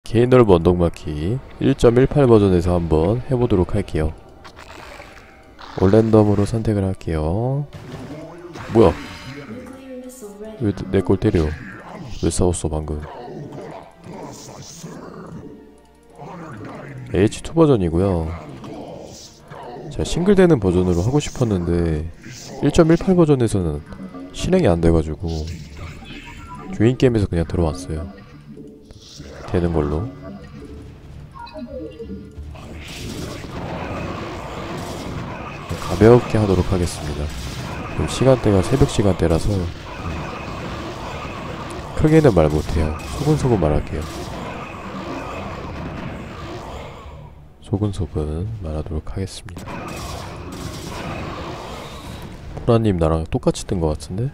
개인 넓은 언덕마키 1.18 버전에서 한번 해보도록 할게요. 올랜덤으로 선택을 할게요. 뭐야? 왜 내 걸 때려? 왜 싸웠어 방금? H2 버전이고요. 제가 싱글되는 버전으로 하고 싶었는데 1.18 버전에서는 실행이 안 돼가지고 조인 게임에서 그냥 들어왔어요. 되는 걸로. 가볍게 하도록 하겠습니다. 그럼 시간대가 새벽 시간대라서 크게는 말 못해요. 소근소근 말할게요. 소근소근 말하도록 하겠습니다. 포라님 나랑 똑같이 뜬 것 같은데?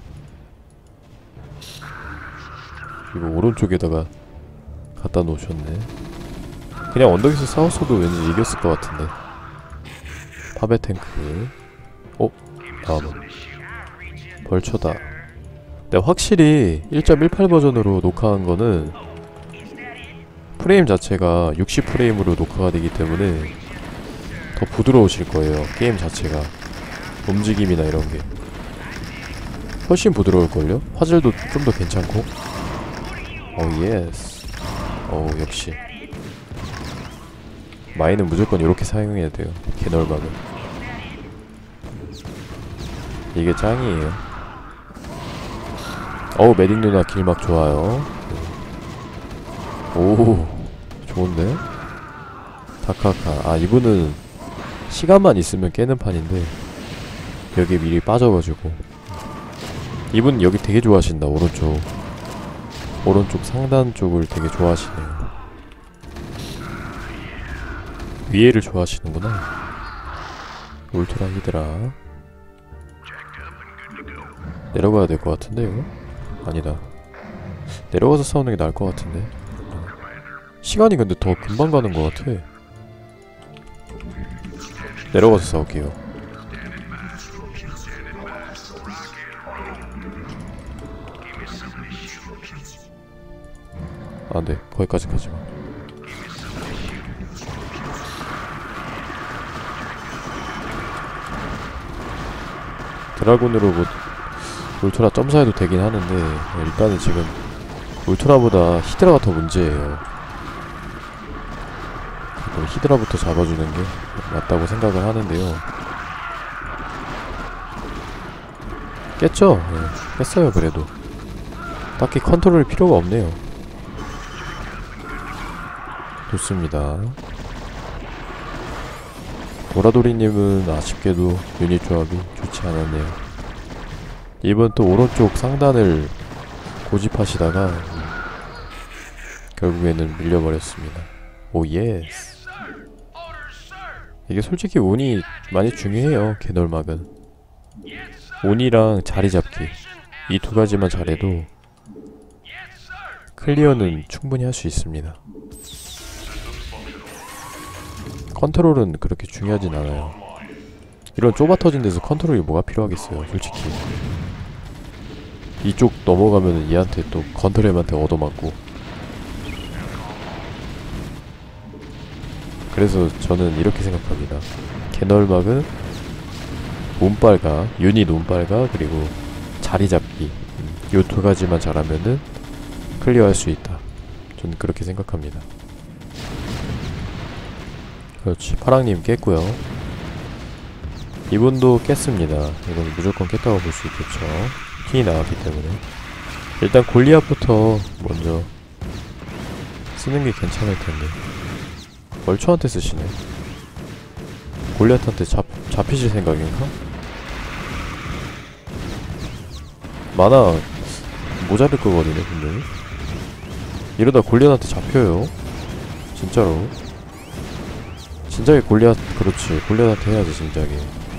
이거 오른쪽에다가 갖다 놓으셨네. 그냥 언덕에서 싸웠어도 왠지 이겼을 것 같은데. 파베 탱크. 다음은 벌처다. 근데 확실히 1.18 버전으로 녹화한 거는 프레임 자체가 60프레임으로 녹화가 되기 때문에 더 부드러우실 거예요. 게임 자체가 움직임이나 이런 게 훨씬 부드러울걸요? 화질도 좀 더 괜찮고. 예스. 역시 마이는 무조건 이렇게 사용해야 돼요. 개널막은 이게 짱이에요. 메딕 누나 길막 좋아요. 오, 좋은데? 다카카. 이분은 시간만 있으면 깨는 판인데 여기 미리 빠져가지고. 이분 여기 되게 좋아하신다. 오른쪽 상단 쪽을 되게 좋아하시네요. 위에를 좋아하시는구나. 울트라 히드라. 내려가야 될 것 같은데 이거? 아니다. 내려가서 싸우는 게 나을 것 같은데. 시간이 근데 더 금방 가는 것 같아. 내려가서 싸울게요. 네. 거기까지 가지마. 드라군으로 울트라 점사해도 되긴 하는데 일단은 지금 울트라보다 히드라가 더 문제예요. 그럼 히드라부터 잡아주는 게 맞다고 생각을 하는데요. 깼죠? 깼어요. 그래도 딱히 컨트롤 필요가 없네요. 좋습니다. 도라도리님은 아쉽게도 유닛 조합이 좋지 않았네요. 이번 또 오른쪽 상단을 고집하시다가 결국에는 밀려버렸습니다. 예스. 이게 솔직히 운이 많이 중요해요. 개널막은 운이랑 자리 잡기 이 두 가지만 잘해도 클리어는 충분히 할 수 있습니다. 컨트롤은 그렇게 중요하진 않아요. 이런 좁아 터진 데서 컨트롤이 뭐가 필요하겠어요. 솔직히 이쪽 넘어가면은 얘한테 또 건트랩한테 얻어맞고. 그래서 저는 이렇게 생각합니다. 개널막은 운빨과 유닛 운빨과 그리고 자리 잡기 요 두 가지만 잘하면은 클리어할 수 있다. 저는 그렇게 생각합니다. 그렇지. 파랑님 깼고요. 이분도 깼습니다. 이건 무조건 깼다고 볼 수 있겠죠. 키 나왔기 때문에. 일단 골리앗부터 먼저 쓰는 게 괜찮을 텐데. 벌초한테 쓰시네. 골리앗한테 잡히실 생각인가? 만화 모자랄 거거든요, 분명히. 이러다 골리앗한테 잡혀요. 진짜로. 진작에 골리앗, 그렇지. 골리앗한테 해야지, 진작에.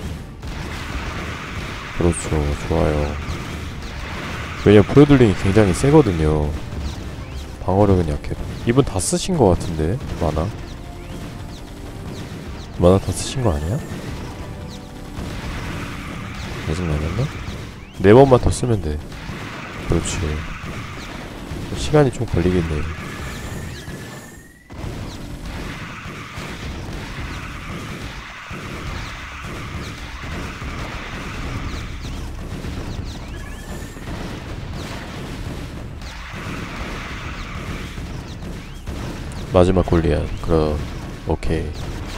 그렇죠. 좋아요. 왜냐면 브로들링이 굉장히 세거든요. 방어력은 약해도. 이분 다 쓰신 거 같은데, 만화 다 쓰신 거 아니야? 짜증나겠나? 4번만 더 쓰면 돼. 그렇지. 시간이 좀 걸리겠네. 마지막 골리앗. 그럼 오케이.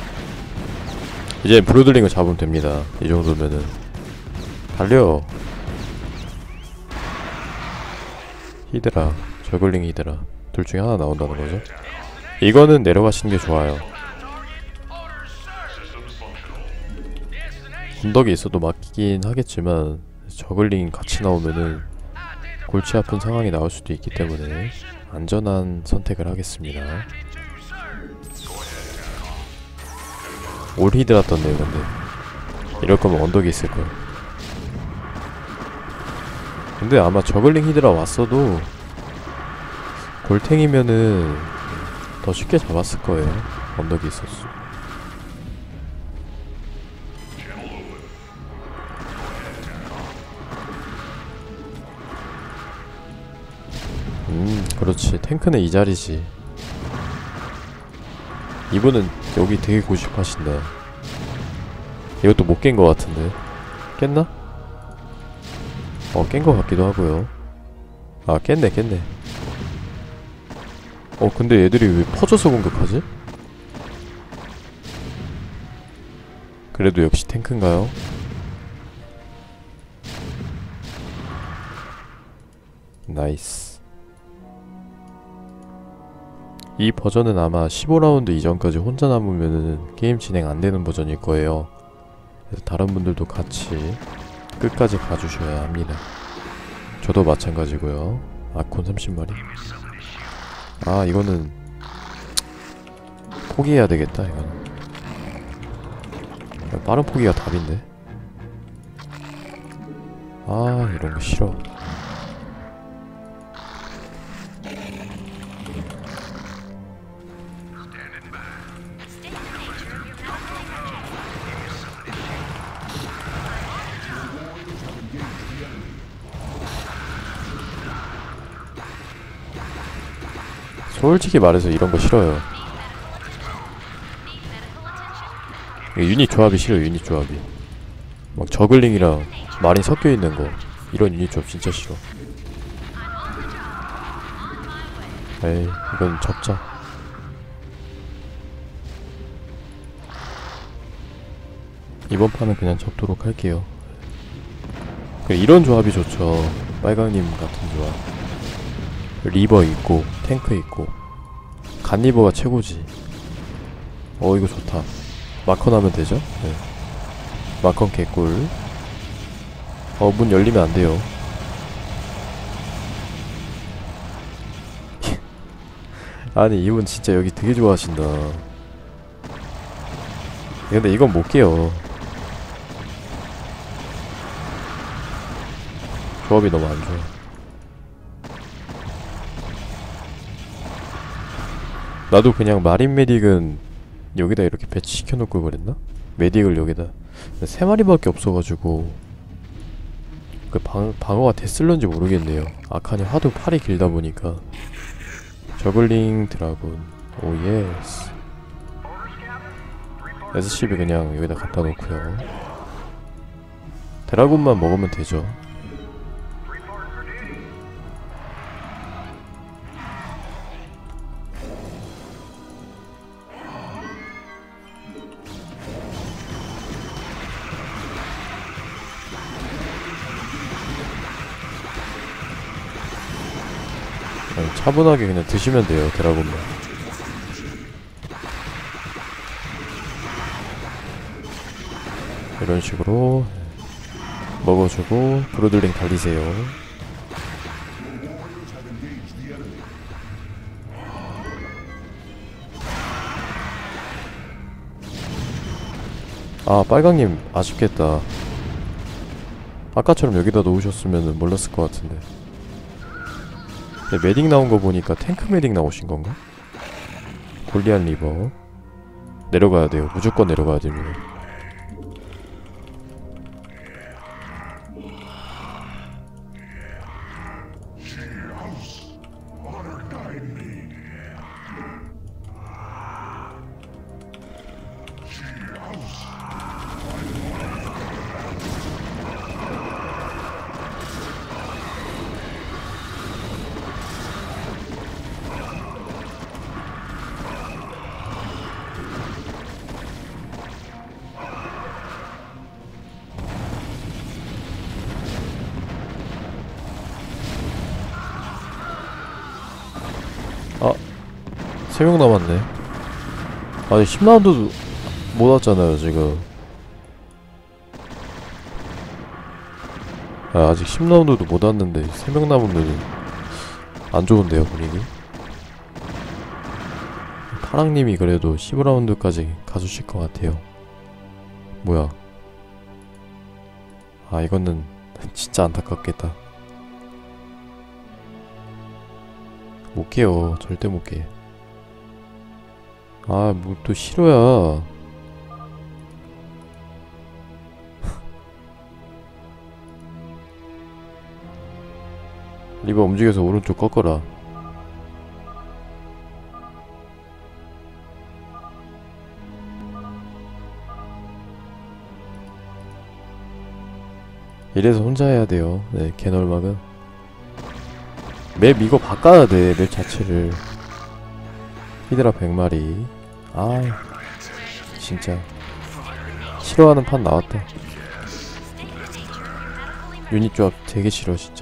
이제 브로들링을 잡으면 됩니다. 이 정도면은. 달려. 히드라, 저글링 히드라 둘 중에 하나 나온다는 거죠. 이거는 내려가시는 게 좋아요. 군덕이 있어도 막히긴 하겠지만 저글링 같이 나오면은 골치 아픈 상황이 나올 수도 있기 때문에 안전한 선택을 하겠습니다. 올 히드라 떴네요. 근데 이럴 거면 언덕이 있을걸. 근데 아마 저글링 히드라 왔어도 골탱이면은 더 쉽게 잡았을 거예요. 언덕이 있었어. 그렇지. 탱크는 이 자리지. 이분은 여기 되게 고집하신다. 이것도 못 깬 거 같은데. 깼나? 깬 거 같기도 하고요. 아, 깼네. 근데 얘들이 왜 퍼져서 공격하지? 그래도 역시 탱크인가요? 나이스. 이 버전은 아마 15라운드 이전까지 혼자 남으면은 게임 진행 안 되는 버전일 거예요. 그래서 다른 분들도 같이 끝까지 가주셔야 합니다. 저도 마찬가지고요. 아콘 30마리. 아, 이거는 포기해야 되겠다. 이거는 빠른 포기가 답인데. 아, 이런 거 싫어. 솔직히 말해서 이런 거 싫어요. 유닛 조합이 싫어요. 유닛 조합이 막 저글링이랑 마린 섞여있는 거, 이런 유닛 조합 진짜 싫어. 에이, 이건 접자. 이번 판은 그냥 접도록 할게요. 이런 조합이 좋죠. 빨강님 같은 조합. 리버 있고 탱크 있고. 갓리버가 최고지. 이거 좋다. 마컨 하면 되죠? 네. 마컨 개꿀. 문 열리면 안 돼요. 아니, 이분 진짜 여기 되게 좋아하신다. 근데 이건 못 깨요. 조합이 너무 안 좋아. 나도 그냥 마린 메딕은 여기다 이렇게 배치시켜놓고 그랬나? 메딕을 여기다 3마리밖에 없어가지고 그 방어가 됐을런지 모르겠네요. 아칸이 하도 팔이 길다 보니까. 저글링 드라군. 오 예스. SCB 그냥 여기다 갖다 놓고요. 드라군만 먹으면 되죠. 차분하게 그냥 드시면 돼요. 드라곤만. 이런 식으로 먹어주고 브로들링 달리세요. 아, 빨강님 아쉽겠다. 아까처럼 여기다 놓으셨으면 몰랐을 것 같은데. 메딕 나온 거 보니까 탱크 메딕 나오신 건가? 골리앗 리버. 내려가야 돼요. 무조건 내려가야 됩니다. 3명 남았네. 아니 10라운드도 못 왔잖아요 지금. 아직 10라운드도 못 왔는데 3명 남으면 안 좋은데요 분위기. 파랑님이 그래도 15라운드까지 가주실 것 같아요. 뭐야. 아 이거는 진짜 안타깝겠다. 못 깨요. 절대 못 깨. 아 뭐 또 싫어야. 리버 움직여서 오른쪽 꺾어라. 이래서 혼자 해야 돼요. 네, 개널막은. 맵 이거 바꿔야 돼, 맵 자체를. 히드라 100마리. 아, 진짜. 싫어하는 판 나왔다. 유닛 조합 되게 싫어, 진짜.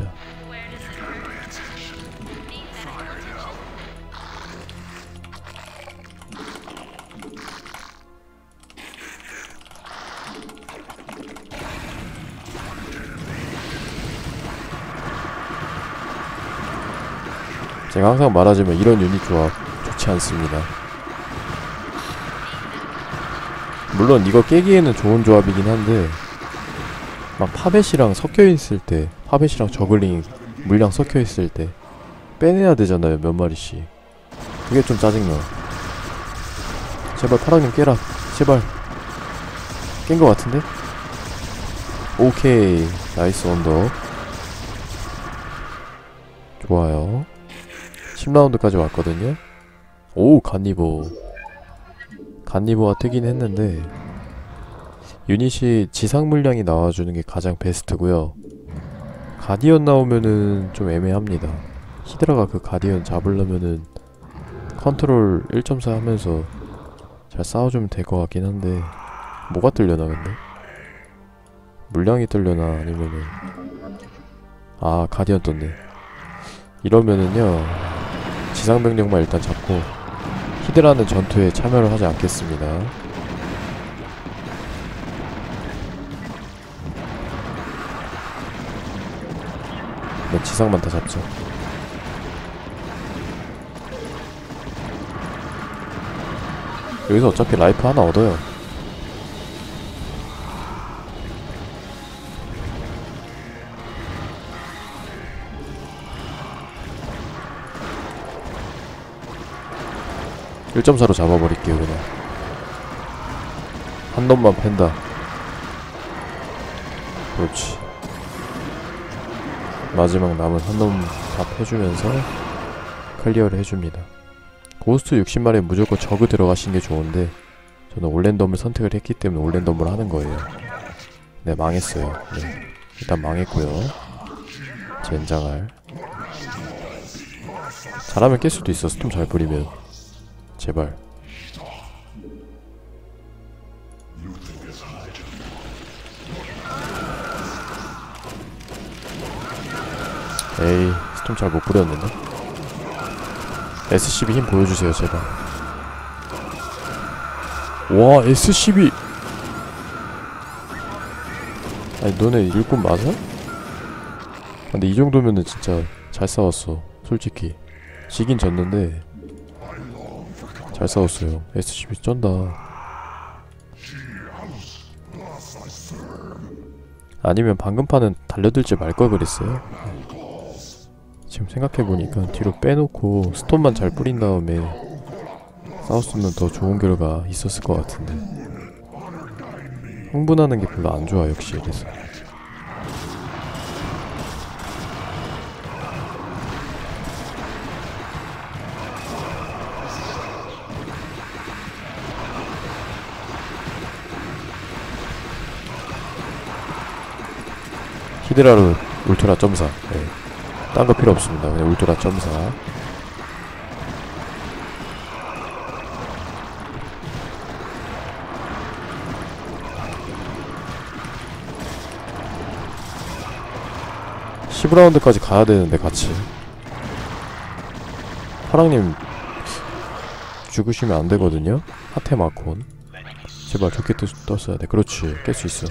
제가 항상 말하지만 이런 유닛 조합 좋지 않습니다. 물론 이거 깨기에는 좋은 조합이긴 한데 막 파벳이랑 섞여있을 때, 파벳이랑 저글링 물량 섞여있을 때 빼내야 되잖아요, 몇 마리씩. 그게 좀 짜증나. 제발 파랑님 깨라. 제발. 깬 거 같은데? 오케이. 나이스 언덕. 좋아요. 10라운드까지 왔거든요. 오, 갓니보. 갓니보가 뜨긴 했는데 유닛이 지상 물량이 나와주는 게 가장 베스트고요. 가디언 나오면은 좀 애매합니다. 히드라가 그 가디언 잡으려면은 컨트롤 1.4 하면서 잘 싸워주면 될 것 같긴 한데 뭐가 뜰려나 근데? 물량이 뜰려나 아니면은 아 가디언 떴네. 이러면은요 지상병력만 일단 잡고 히드라는 전투에 참여를 하지 않겠습니다. 네, 지상만 다 잡죠. 여기서 어차피 라이프 하나 얻어요. (1.4) 로 잡아버릴게요 그냥. 한 놈만 팬다. 그렇지. 마지막 남은 한 놈 다 패주면서 클리어를 해줍니다. 고스트 60마리에 무조건 저그 들어가시는 게 좋은데 저는 올랜덤을 선택을 했기 때문에 올랜덤을 하는 거예요. 네, 망했어요. 네, 일단 망했고요. 젠장할. 잘하면 깰 수도 있어. 스톰 잘 뿌리면. 제발. 에이, 스톰 잘 못 뿌렸는데. SCB 힘 보여주세요 제발. 와 SCB. 아니 너네 일꾼 맞아? 근데 이 정도면은 진짜 잘 싸웠어 솔직히. 지긴 졌는데 잘 싸웠어요. SCB 쩐다. 아니면 방금 판은 달려들지 말걸 그랬어요. 지금 생각해보니까 뒤로 빼놓고 스톤만 잘 뿌린 다음에 싸웠으면 더 좋은 결과 있었을 것 같은데 흥분하는 게 별로 안 좋아 역시. 그래서 히드라로 울트라 점사. 네. 딴 거 필요 없습니다. 그냥 울트라 점사. (10라운드까지) 가야 되는데 같이. 파랑님 죽으시면 안 되거든요. 하테 마콘. 제발 좋게 떴어야 돼. 그렇지. 깰 수 있어.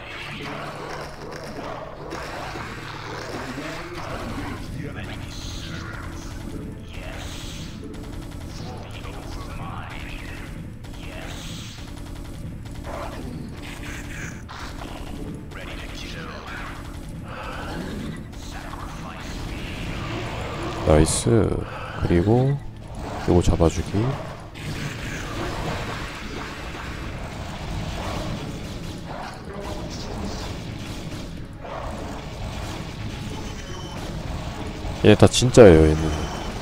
나이스. 그리고 요거 잡아주기. 얘 다 진짜예요. 얘는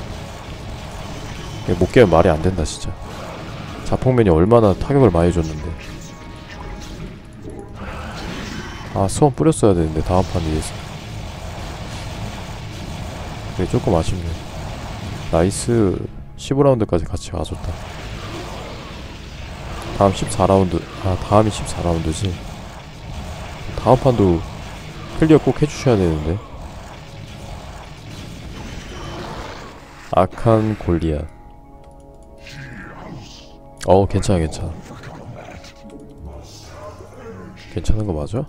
얘 못 깨면 말이 안 된다 진짜. 자폭맨이 얼마나 타격을 많이 줬는데. 아, 수원 뿌렸어야 되는데 다음 판 위해서. 그게 조금 아쉽네. 나이스. 15라운드까지 같이 가줬다. 다음 14라운드. 아, 다음이 14라운드지. 다음 판도 클리어 꼭 해주셔야 되는데. 악한 골리앗. 괜찮아. 괜찮은 거 맞아?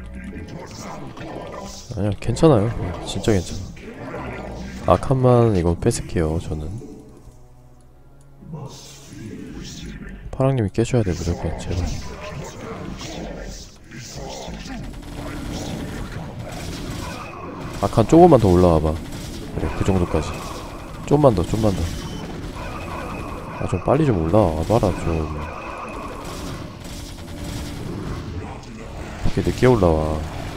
아니야, 괜찮아요. 진짜 괜찮아. 악한만 이거 뺏을게요. 저는 파랑님이 깨셔야 돼 무조건. 제발. 악한 조금만 더 올라와봐. 그래, 그 정도까지. 좀만 더. 아, 좀 빨리 좀 올라와봐라 좀. 이렇게 늦게 올라와.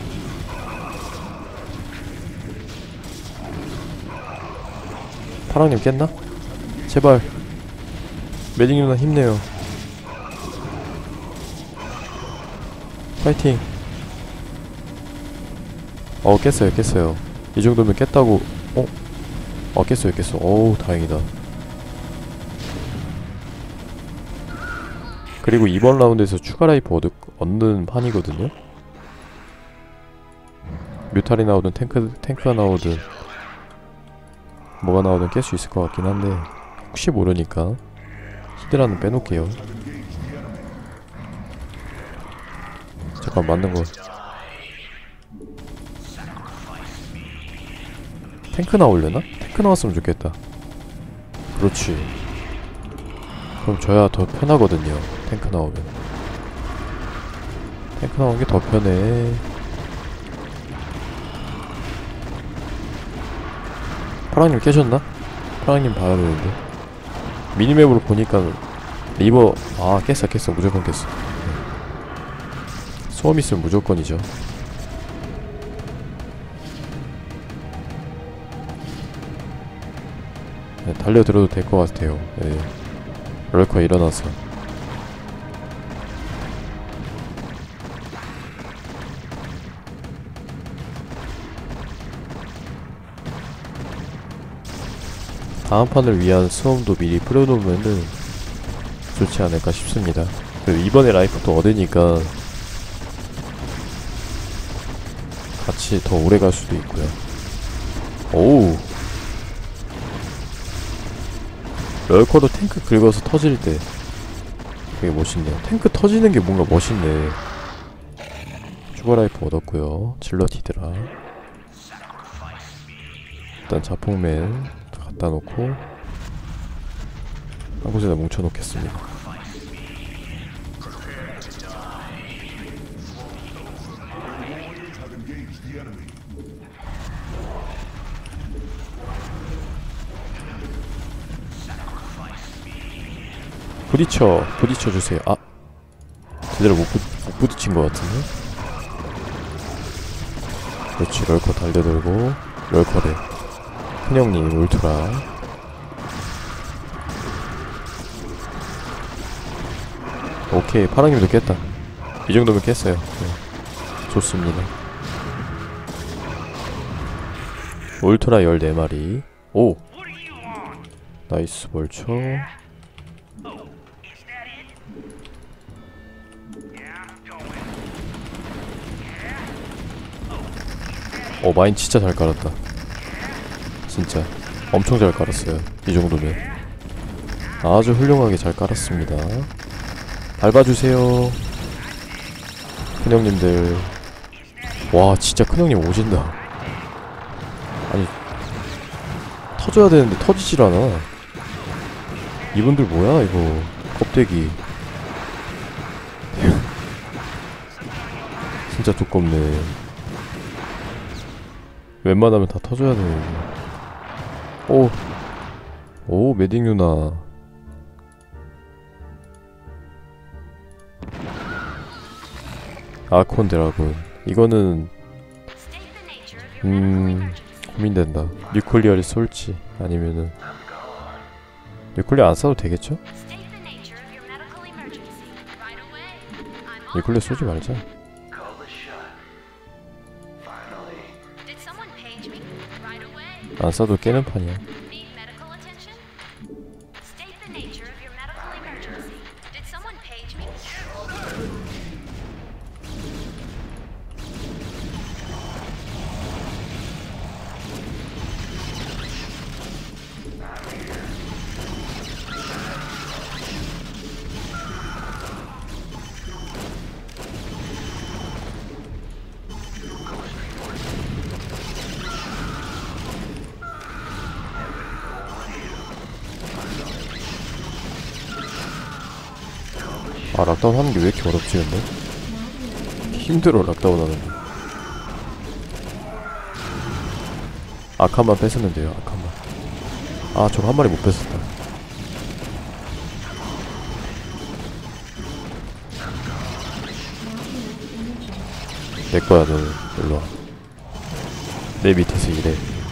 파랑님 깼나? 제발. 매직 누나 힘내요. 파이팅. 깼어요. 이 정도면 깼다고. 깼어요. 어우, 다행이다. 그리고 이번 라운드에서 추가 라이프 얻는 판이거든요. 뮤탈이 나오든 탱크가 나오든 뭐가 나오든 깰 수 있을 것 같긴 한데, 혹시 모르니까 히드라는 빼놓을게요. 잠깐 맞는 거. 탱크 나오려나? 탱크 나왔으면 좋겠다. 그렇지. 그럼 저야 더 편하거든요. 탱크 나오면. 탱크 나오는 게 더 편해. 파랑님 깨셨나? 파랑님 봐야 되는데. 미니맵으로 보니까 리버. 깼어. 무조건 깼어. 소음 있으면 무조건이죠. 네, 달려들어도 될 것 같아요. 네. 럴커 일어나서. 다음 판을 위한 수험도 미리 뿌려놓으면은 좋지 않을까 싶습니다. 그리고 이번에 라이프도 얻으니까 같이 더 오래 갈 수도 있고요. 오우. 럴커도 탱크 긁어서 터질 때 되게 멋있네요. 탱크 터지는 게 뭔가 멋있네. 추가 라이프 얻었고요. 질럿 히드라. 일단 자폭맨 갖다 놓고 한 곳에다 뭉쳐 놓겠습니다. 부딪혀 주세요. 제대로 못 부딪힌 것 같은데? 그렇지. 럴커 달려들고. 럴커래. 큰형님 울트라. 오케이. 파랑님도 깼다. 이 정도면 깼어요. 네. 좋습니다. 울트라 14마리. 오! 나이스 벌초. 마인 진짜 잘 깔았다. 진짜 엄청 잘 깔았어요. 이 정도면. 아주 훌륭하게 잘 깔았습니다. 밟아주세요 큰형님들. 와 진짜 큰형님 오진다. 아니 터져야 되는데 터지질 않아. 이분들 뭐야 이거 껍데기. 진짜 두껍네. 웬만하면 다 터져야 되는데. 오 메딕 누나. 아콘 드라군. 이거는 고민된다. 뉴클리어를 쏠지 아니면은 뉴클리어 안 쏴도 되겠죠? 뉴클리어 쏘지 말자. 안 쏴도 깨는 판이야. 아 락다운 하는 게 왜 이렇게 어렵지 근데? 힘들어 락다운 하는 게. 아칸만 뺏으면 돼요. 아칸만. 아 저거 한 마리 못 뺏었다. 내거야 너는. 일로와. 내 밑에서 일해.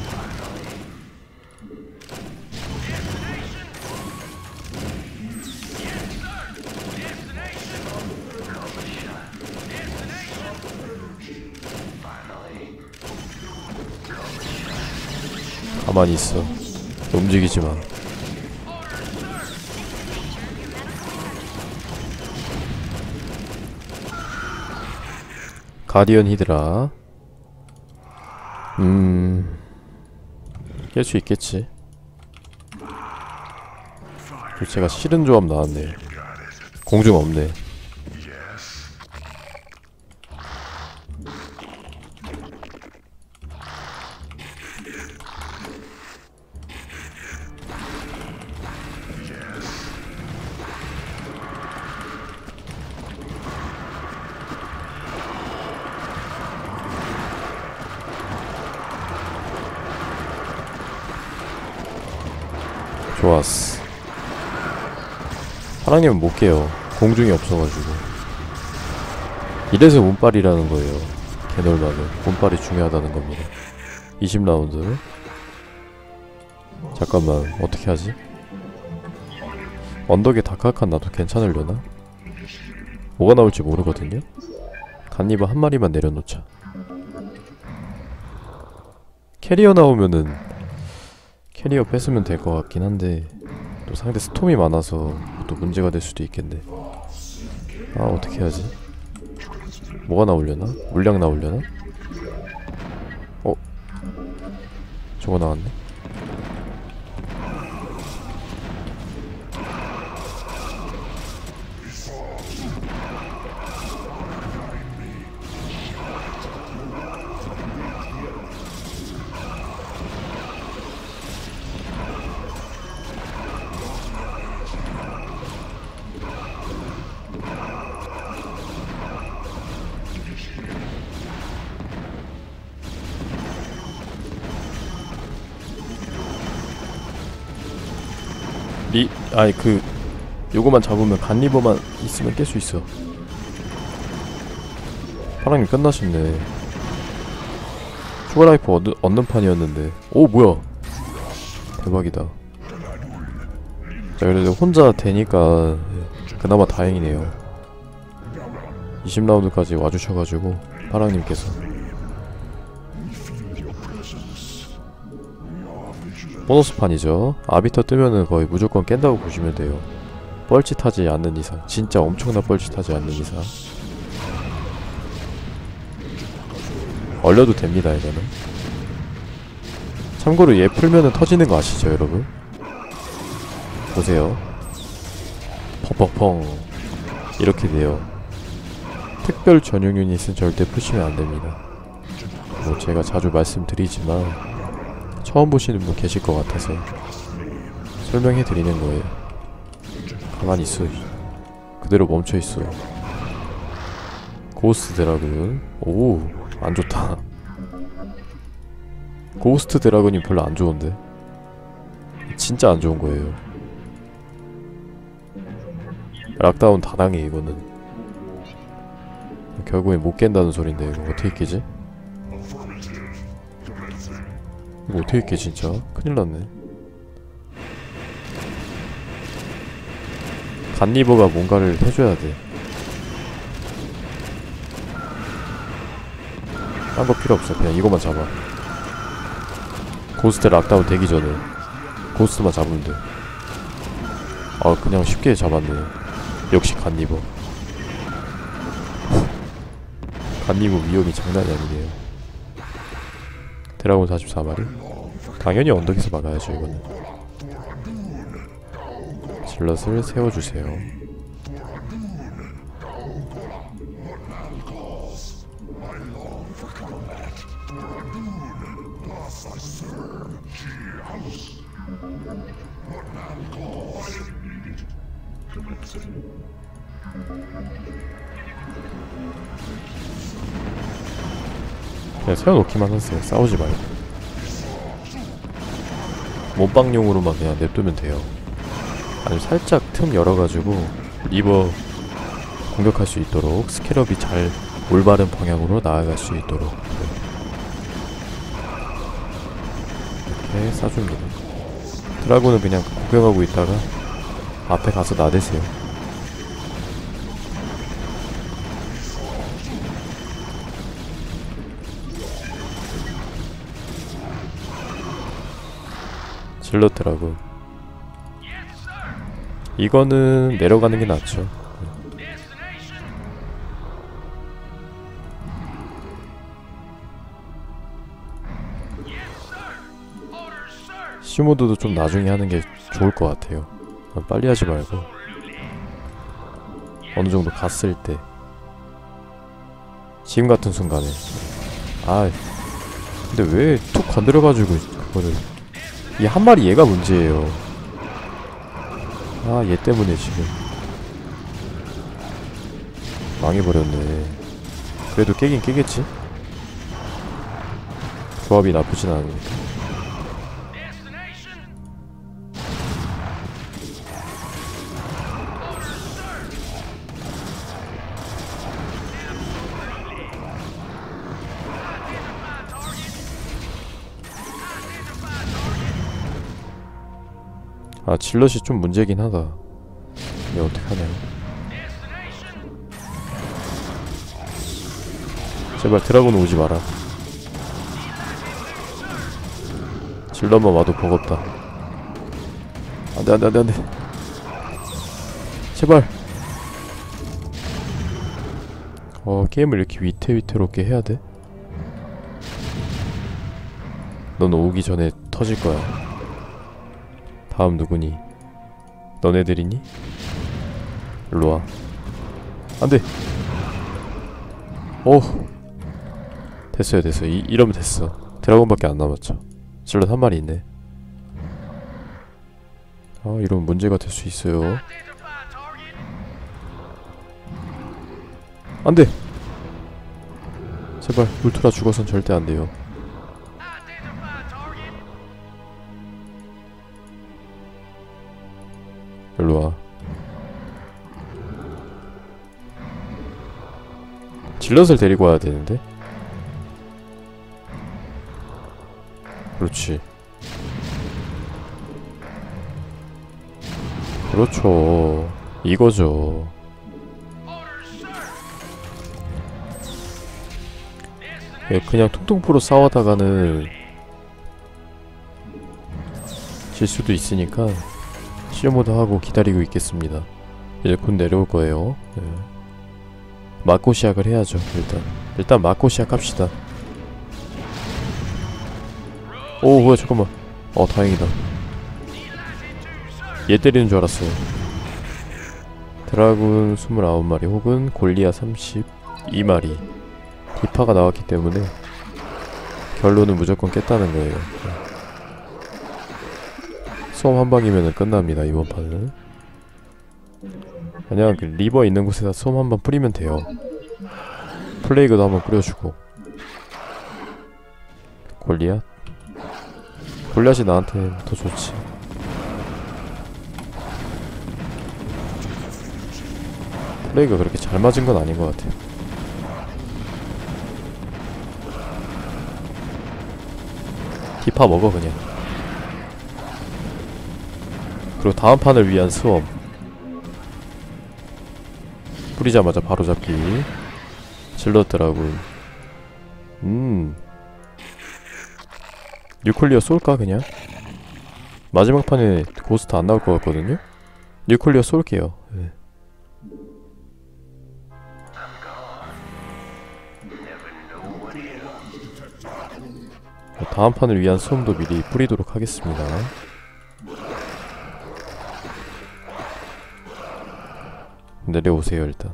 가만히 있어. 움직이지 마. 가디언 히드라. 깰 수 있겠지. 제가 싫은 조합 나왔네. 공중 없네. 좋았어. 사랑님은 못 깨요. 공중이 없어가지고. 이래서 운빨이라는 거예요. 개놀마는 운빨이 중요하다는 겁니다. 20라운드. 잠깐만 어떻게 하지? 언덕에 다크아칸 놔도 괜찮으려나? 뭐가 나올지 모르거든요? 갓니바 한 마리만 내려놓자. 캐리어 나오면은 캐리어 뺏으면 될 것 같긴 한데 또 상대 스톰이 많아서 또 문제가 될 수도 있겠네. 아 어떻게 하지? 뭐가 나오려나? 물량 나오려나? 저거 나왔네? 요거만 잡으면 갓리버만 있으면 깰 수 있어. 파랑님 끝나셨네. 추가라이프 얻는 판이었는데. 오 뭐야 대박이다. 자 그래도 혼자 되니까 그나마 다행이네요. 20라운드까지 와주셔가지고 파랑님께서. 보너스판이죠. 아비터 뜨면은 거의 무조건 깬다고 보시면 돼요. 뻘짓하지 않는 이상. 진짜 엄청난 뻘짓하지 않는 이상 얼려도 됩니다. 이거는 참고로 얘 풀면은 터지는 거 아시죠 여러분? 보세요. 펑펑펑 이렇게 돼요. 특별 전용 유닛은 절대 푸시면 안됩니다. 뭐 제가 자주 말씀드리지만 처음 보시는 분 계실 것 같아서 설명해 드리는 거예요. 가만히 있어. 그대로 멈춰 있어. 고스트 드라군. 오, 안 좋다. 고스트 드라군이 별로 안 좋은데. 진짜 안 좋은 거예요. 락다운 다 당해 이거는. 결국엔 못 깬다는 소린데 이거 어떻게 깨지? 이거 어떻게 깨 진짜? 큰일 났네. 갓리버가 뭔가를 해줘야 돼. 딴 거 필요 없어. 그냥 이거만 잡아. 고스트 락다운 되기 전에 고스트만 잡으면 돼. 아, 그냥 쉽게 잡았네. 역시 갓리버. 갓리버 위험이 장난이 아니네요. 드라곤 44마리? 당연히 언덕에서 막아야죠 이거는. 질럿을 세워주세요. 그냥 세워놓기만 하세요. 싸우지 말고. 몸빵용으로만 그냥 냅두면 돼요. 아니면 살짝 틈 열어가지고 리버 공격할 수 있도록 스캐럽이 잘 올바른 방향으로 나아갈 수 있도록 이렇게 쏴줍니다. 드라군은 그냥 구경하고 있다가 앞에 가서 나대세요. 질럿 드라군. 이거는 내려가는 게 낫죠. 시모드도 좀 나중에 하는 게 좋을 것 같아요. 빨리 하지 말고 어느 정도 갔을 때 지금 같은 순간에. 아, 근데 왜 툭 건드려가지고 그거를. 이 한 마리 얘가 문제예요. 아, 얘 때문에 지금 망해버렸네. 그래도 깨긴 깨겠지? 조합이 나쁘진 않으니까. 아, 질럿이 좀 문제긴 하다. 이게 어떡하냐. 제발 드라군 오지 마라. 질럿만 와도 버겁다. 안돼 안돼 안돼 안돼. 제발. 게임을 이렇게 위태위태롭게 해야 돼? 넌 오기 전에 터질 거야. 다음 누구니? 너네들이니? 일로와. 안돼. 오, 됐어요 됐어요. 이러면 됐어. 드라곤밖에 안 남았죠. 질럿 한 마리 있네. 아, 이러면 문제가 될 수 있어요. 안돼. 제발 울트라 죽어선 절대 안돼요. 일로와. 질럿을 데리고 와야 되는데. 그렇지. 그렇죠. 이거죠. 그냥 퉁퉁포로 싸우다가는 질 수도 있으니까 시어모드 하고 기다리고 있겠습니다. 이제 곧 내려올 거예요. 네. 맞고 시작을 해야죠. 일단 맞고 시작합시다. 오, 뭐야, 잠깐만. 다행이다. 얘 때리는 줄 알았어요. 드라군 29마리 혹은 골리아 32마리. 디파가 나왔기 때문에 결론은 무조건 깼다는 거예요. 수험 한 방이면 끝납니다, 이번 판은. 그냥 그 리버 있는 곳에다 수험 한 방 뿌리면 돼요. 플레이그도 한번 뿌려주고. 골리앗? 골리앗이 나한테 더 좋지. 플레이가 그렇게 잘 맞은 건 아닌 것 같아요. 디파 먹어 그냥. 그리고 다음 판을 위한 수험 뿌리자마자 바로 잡기. 질렀더라고. 뉴클리어 쏠까 그냥? 마지막 판에 고스트 안 나올 것 같거든요? 뉴클리어 쏠게요. 네. 다음 판을 위한 수험도 미리 뿌리도록 하겠습니다. 내려오세요 일단.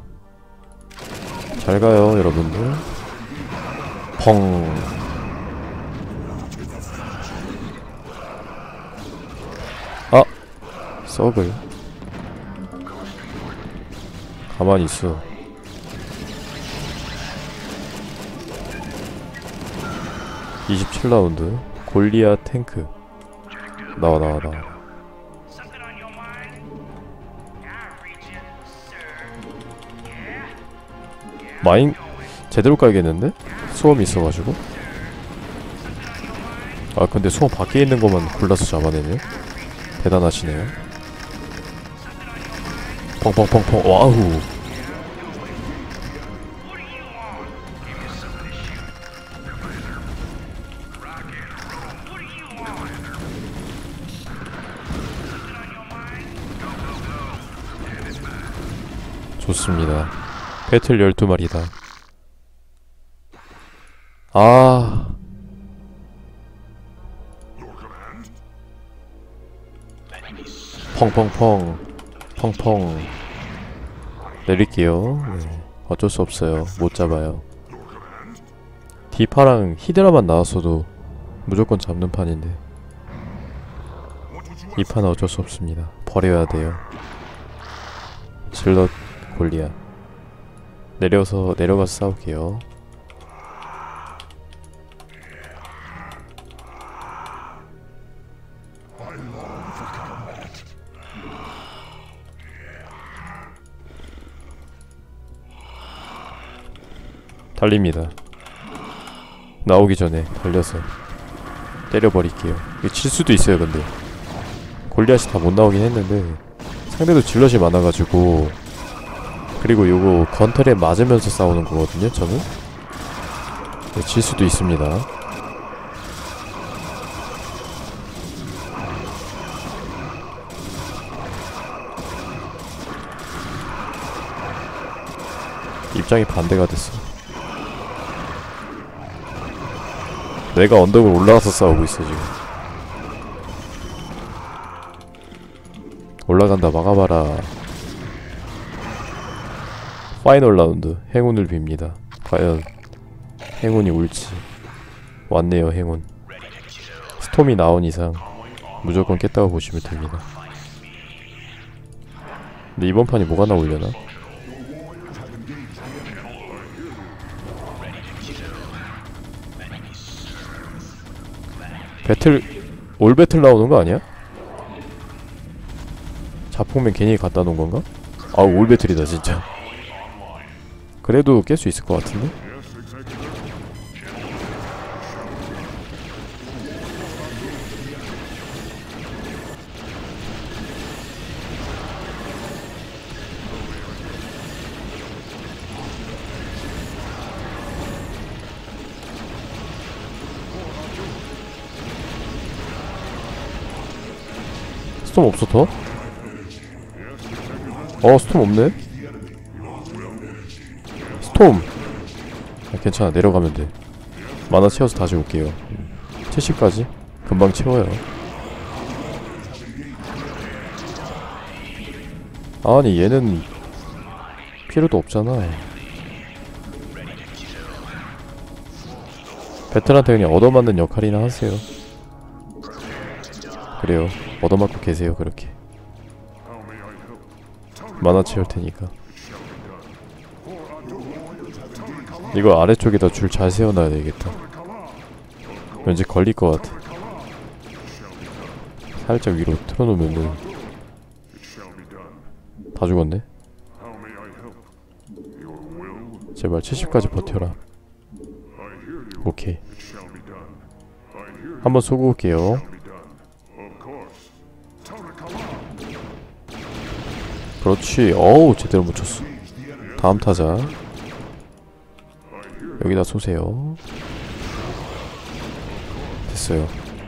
잘 가요 여러분들. 펑. 아! 썩을. 가만히 있어. (27라운드) 골리앗 탱크. 나와. 마인 제대로 깔겠는데? 수험이 있어가지고. 아 근데 수험 밖에 있는 것만 골라서 잡아내네. 대단하시네요. 펑펑펑펑. 와우. 좋습니다. 배틀 12마리다. 아. 펑펑펑. 펑펑. 내릴게요. 네. 어쩔 수 없어요. 못 잡아요. 디파랑 히드라만 나왔어도 무조건 잡는 판인데 이 판은 어쩔 수 없습니다. 버려야 돼요. 질럿 골리앗. 내려가서 싸울게요. 달립니다. 나오기 전에 달려서 때려버릴게요. 이거 칠 수도 있어요. 근데 골리앗이 다 못 나오긴 했는데 상대도 질럿이 많아가지고. 그리고 요거 건틀에 맞으면서 싸우는 거거든요 저는. 질 수도 있습니다. 입장이 반대가 됐어. 내가 언덕을 올라가서 싸우고 있어 지금. 올라간다. 막아봐라. 파이널 라운드. 행운을 빕니다. 과연 행운이 올지. 왔네요 행운. 스톰이 나온 이상 무조건 깼다고 보시면 됩니다. 근데 이번 판이 뭐가 나오려나? 배틀 올 배틀 나오는 거 아니야? 자폭맨 괜히 갖다 놓은 건가? 아 올 배틀이다 진짜. 그래도 깰 수 있을 것 같은데? 스톰 없어 더? 스톰 없네? 스톰! 아, 괜찮아 내려가면 돼. 만화 채워서 다시 올게요. 70까지? 금방 채워요. 아니 얘는 필요도 없잖아. 배틀한테 그냥 얻어맞는 역할이나 하세요. 그래요. 얻어맞고 계세요. 그렇게 만화 채울 테니까. 이거 아래쪽에다 줄 잘 세워놔야 되겠다. 왠지 걸릴 것 같아. 살짝 위로 틀어놓으면은 다 죽었네. 제발 70까지 버텨라. 오케이. 한번 쏘고 올게요. 그렇지. 어우, 제대로 묻혔어. 다음 타자 여기다 쏘세요. 됐어요.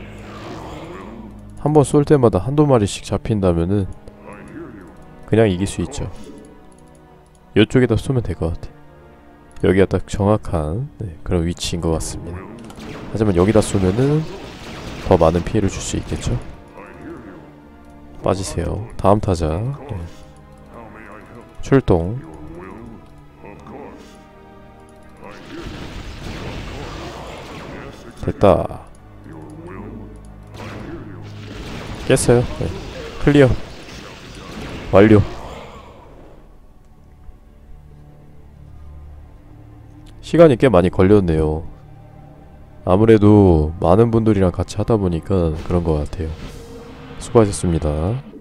한번 쏠 때마다 한두 마리씩 잡힌다면은 그냥 이길 수 있죠. 이쪽에다 쏘면 될 것 같아. 여기가 딱 정확한 그런 위치인 것 같습니다. 하지만 여기다 쏘면은 더 많은 피해를 줄 수 있겠죠. 빠지세요. 다음 타자 출동. 됐다. 깼어요. 클리어 완료. 시간이 꽤 많이 걸렸네요. 아무래도 많은 분들이랑 같이 하다 보니까 그런 것 같아요. 수고하셨습니다.